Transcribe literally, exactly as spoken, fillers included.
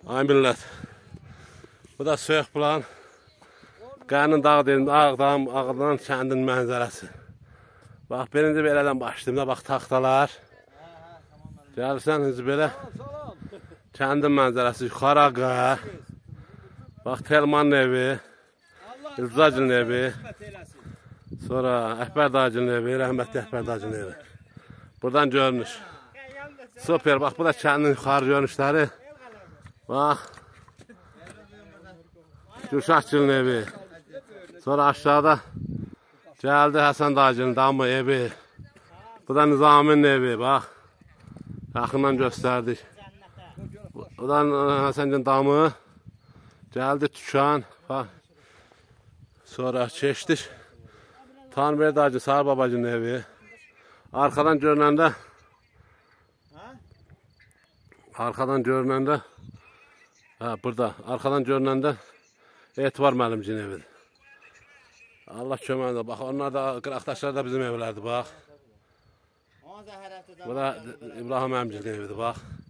Ay millət. Bu da Söyüq Bulan. Qərnin dağı deyim, Ağdam, Ağdam kəndin mənzərəsi. Bax, birinci belədən başlayayım da, bax, taxtalar. Gəlirsən, hızı belə. Kəndin mənzərəsi, Xaraqa. Bax, Telmanın evi. İlzacın evi. Sonra Əhbər dayıcının evi, rəhmətli Əhbər dayıcının evi. Buradan görünüş. Super, bax, bu da kəndin yuxarı görünüşləri. Bax. Gürşahçının evi. Sonra aşağıda gəldi Həsən dayıcının damı evi. Bu da Nizaminin evi, bax. Yaxından göstərdik. Bu da Həsənin damı. Gəldi Tükan. Bax. Sonra keçdik. Tanrıver dayıcı, Sarı babacının evi. Arkadan görünəndə Arkadan görünəndə Ha, burada. Arkadan görünəndə Etibar müəllimcinin evidir. Allah köməyində. Bax, onlar da, qıraqdaşlar da bizim evlərdir, bax. Bu da İbrahim əmcinin evidir, bax.